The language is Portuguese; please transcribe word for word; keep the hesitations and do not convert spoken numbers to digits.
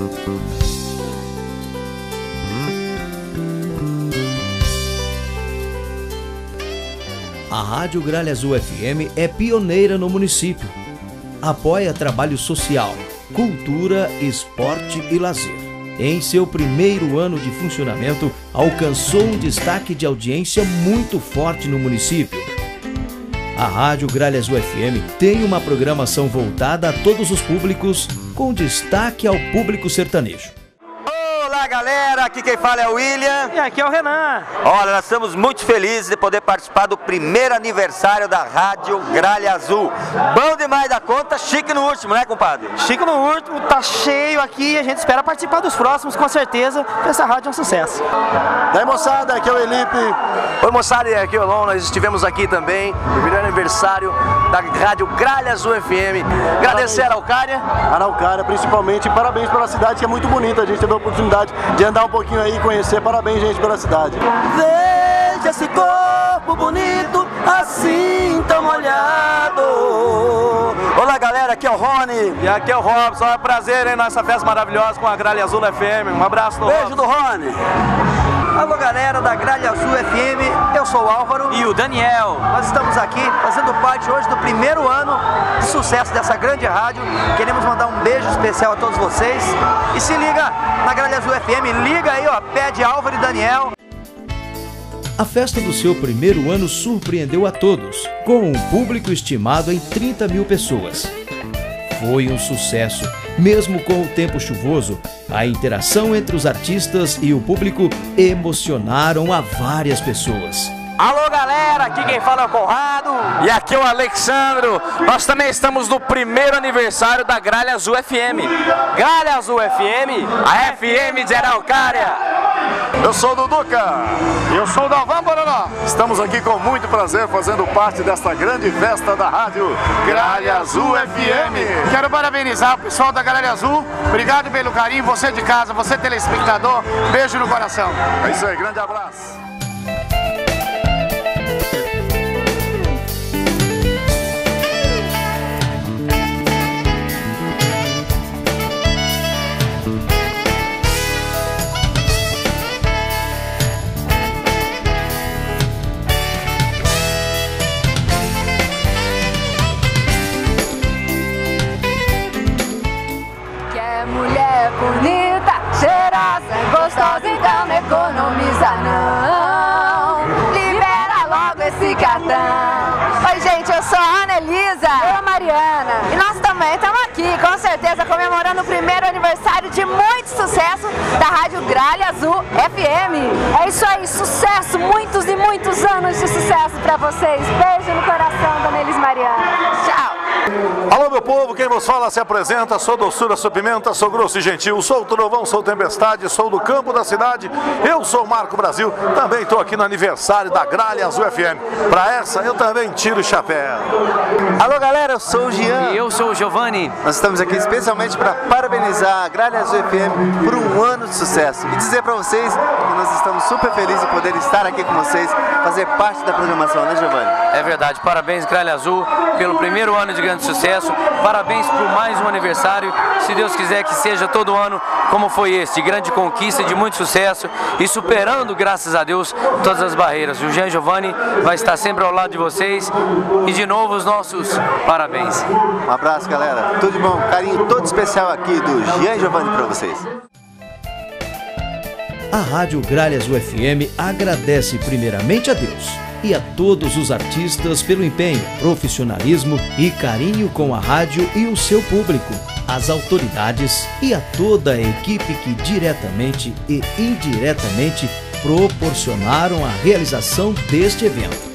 A Rádio Gralha Azul F M é pioneira no município. Apoia trabalho social, cultura, esporte e lazer. Em seu primeiro ano de funcionamento, alcançou um destaque de audiência muito forte no município. A Rádio Gralha Azul F M tem uma programação voltada a todos os públicos, com destaque ao público sertanejo. Olá galera, aqui quem fala é o William. E aqui é o Renan. Olha, nós estamos muito felizes de poder participar do primeiro aniversário da Rádio Gralha Azul. Bom demais da conta, chique no último, né compadre? Chique no último, tá cheio aqui, a gente espera participar dos próximos, com certeza, essa rádio é um sucesso. Daí moçada, aqui é o Elipe. Oi moçada, e aqui é o Lon, nós estivemos aqui também, no primeiro aniversário da Rádio Gralha Azul F M. Agradecer a Araucária. Araucária, principalmente, parabéns pela cidade, que é muito bonita, a gente teve a oportunidade de andar um pouquinho aí e conhecer. Parabéns, gente, pela cidade. Veja esse corpo bonito, assim tão molhado. Olá galera, aqui é o Rony. E aqui é o Robson, é um prazer hein, nessa festa maravilhosa com a Gralha Azul F M. Um abraço do Beijo Robson. do Rony. Alô galera da Gralha Azul F M, eu sou o Álvaro E o Daniel. Nós estamos aqui fazendo parte hoje do primeiro ano de sucesso dessa grande rádio. Queremos mandar um beijo especial a todos vocês. E se liga na Gralha Azul F M, liga aí, ó, pede Álvaro e Daniel. A festa do seu primeiro ano surpreendeu a todos, com um público estimado em trinta mil pessoas. Foi um sucesso, mesmo com o tempo chuvoso. A interação entre os artistas e o público emocionaram a várias pessoas. Alô galera, aqui quem fala é o Conrado. E aqui é o Alexandro. Nós também estamos no primeiro aniversário da Gralha Azul F M. Gralha Azul F M, a F M de Araucária. Eu sou o Duduca. Eu sou o Dalvan Bororó. Estamos aqui com muito prazer fazendo parte desta grande festa da rádio Gralha Azul F M. Quero parabenizar o pessoal da Gralha Azul. Obrigado pelo carinho, você de casa, você telespectador. Beijo no coração. É isso aí, grande abraço. Bonita, cheirosa, gostosa, então não economiza não. Libera logo esse cartão. Oi gente, eu sou a Ana Elisa. Eu a Mariana. E nós também estamos aqui, com certeza, comemorando o primeiro aniversário de muito sucesso da Rádio Gralha Azul F M. É isso aí, sucesso, muitos e muitos anos de sucesso pra vocês. Beijo no coração, Dona Elis Mariana. Tchau. Alô meu povo, quem vos fala se apresenta, sou doçura, sou pimenta, sou grosso e gentil, sou o trovão, sou tempestade, sou do campo da cidade, eu sou o Marco Brasil, também estou aqui no aniversário da Gralha Azul F M, pra essa eu também tiro o chapéu. Alô galera, eu sou o Jean. E eu sou o Giovanni. Nós estamos aqui especialmente para parabenizar a Gralha Azul F M por um ano de sucesso e dizer para vocês que nós estamos super felizes em poder estar aqui com vocês, fazer parte da programação, né Giovanni? É verdade, parabéns Gralha Azul pelo primeiro ano de grande sucesso, parabéns por mais um aniversário, se Deus quiser que seja todo ano como foi esse, de grande conquista, de muito sucesso e superando, graças a Deus, todas as barreiras. O Jean Giovanni vai estar sempre ao lado de vocês e de novo os nossos parabéns. Um abraço galera, tudo de bom, carinho todo especial aqui do Jean Giovanni para vocês. A Rádio Gralha Azul F M agradece primeiramente a Deus e a todos os artistas pelo empenho, profissionalismo e carinho com a rádio e o seu público, as autoridades e a toda a equipe que diretamente e indiretamente proporcionaram a realização deste evento.